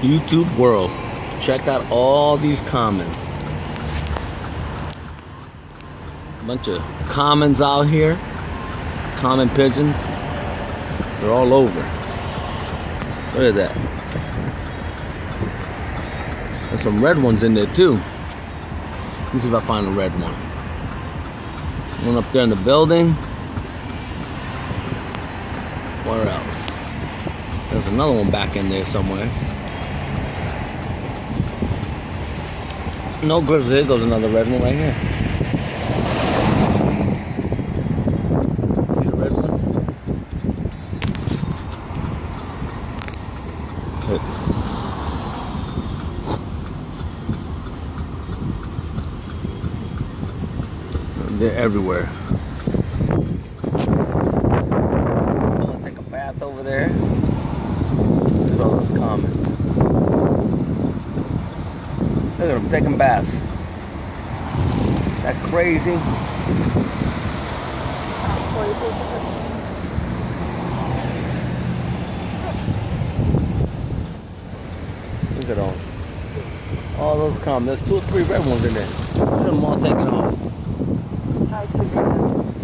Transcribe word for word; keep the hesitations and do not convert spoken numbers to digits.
YouTube world. Check out all these commons. Bunch of commons out here. Common pigeons. They're all over. Look at that. There's some red ones in there too. Let me see if I find a red one. One up there in the building. Where else? There's another one back in there somewhere. No grizzly. There goes another red one right here. See the red one? They're everywhere. I'm gonna take a bath over there. Look at all those commons. Look at them taking baths. That crazy. Look at all. All those commons. There's two or three red ones in there. Look at them all taking off.